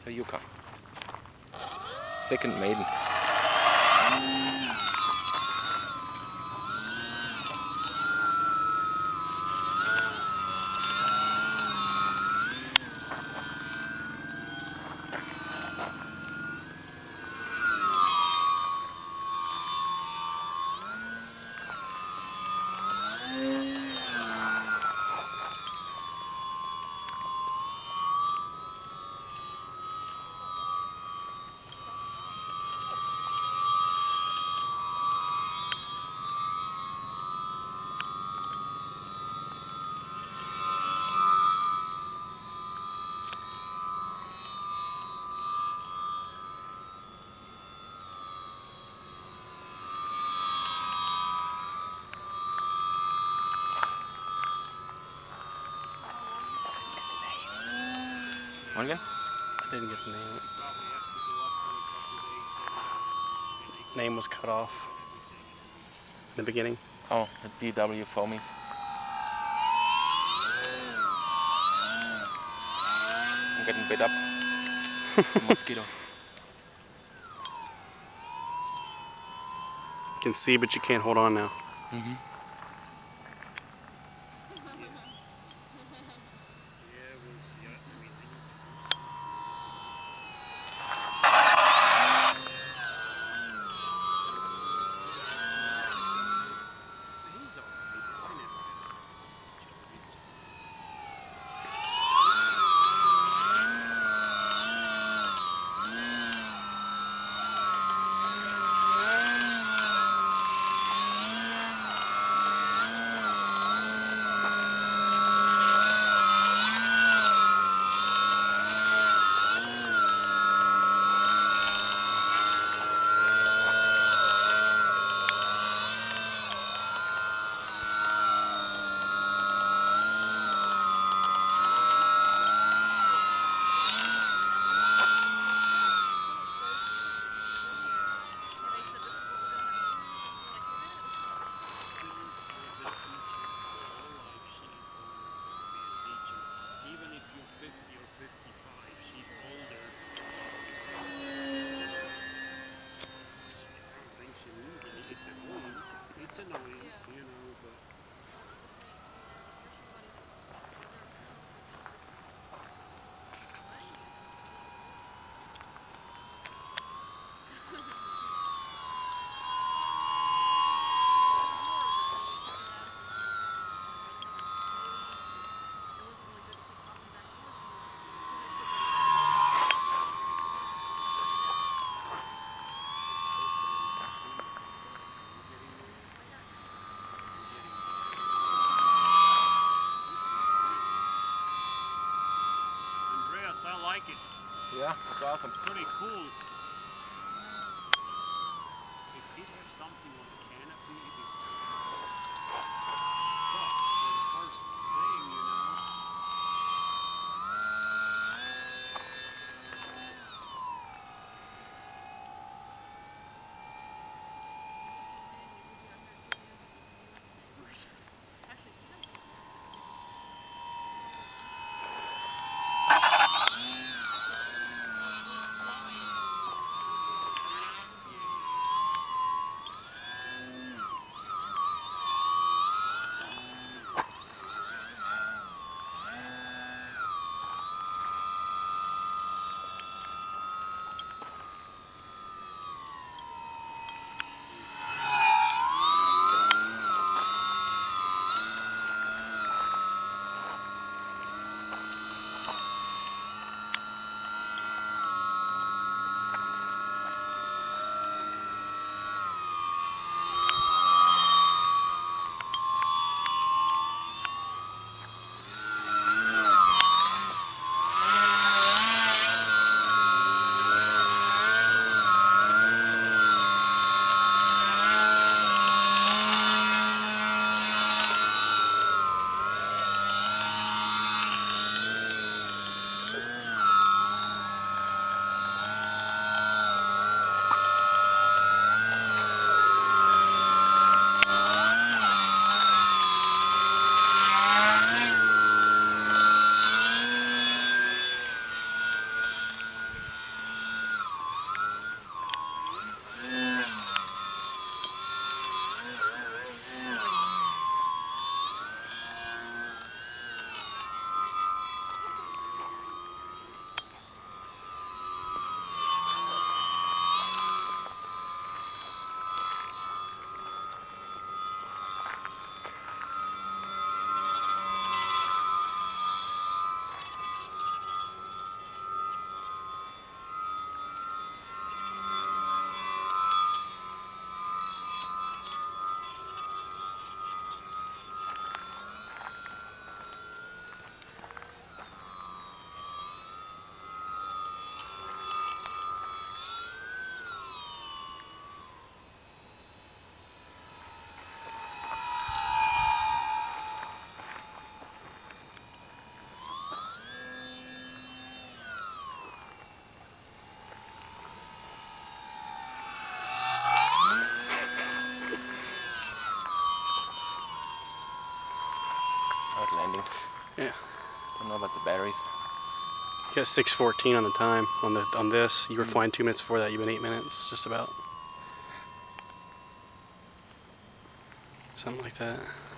a Juka. Second maiden. Again? I didn't get the name. Name was cut off in the beginning. Oh, the DW Foamies. I'm getting bit up. Mosquitoes. You can see, but you can't hold on now. Mm-hmm. I like it. Yeah, it's awesome. Pretty cool. If it has something on the canopy, it is tough for the first thing, you know. landing. Yeah. Don't know about the batteries. You got 6:14 on the time on this. You were flying 2 minutes before that. You've been 8 minutes, just about. Something like that.